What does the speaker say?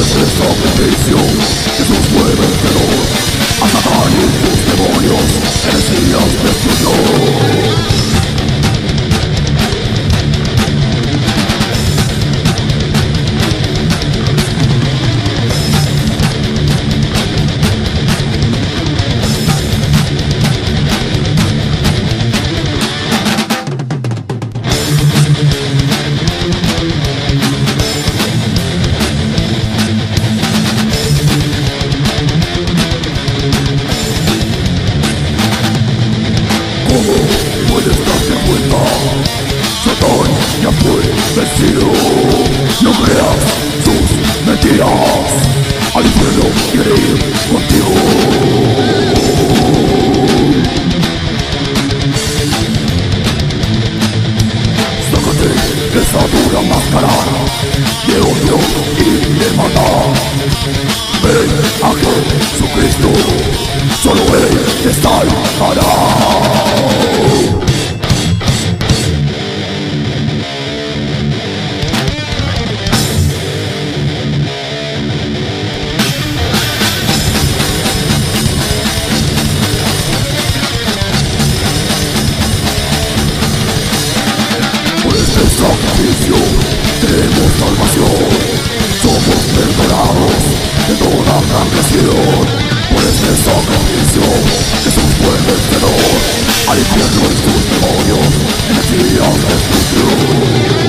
este sacrificio Jesús fue vencedor. A Satán y sus demonios el Mesías destruyó. Puedes darte cuenta, Satán ya fue vencido. No creas sus mentiras, al infierno quiere ir contigo. Sácate esa dura máscara de odio y de maldad. Ven a Jesucristo, solo Él te salvará. Sacrificio, tenemos salvación, somos perdonados de toda transgresión. Por este sacrificio, Jesús fue vencedor, al infierno y sus demonios, el Mesías destruyó.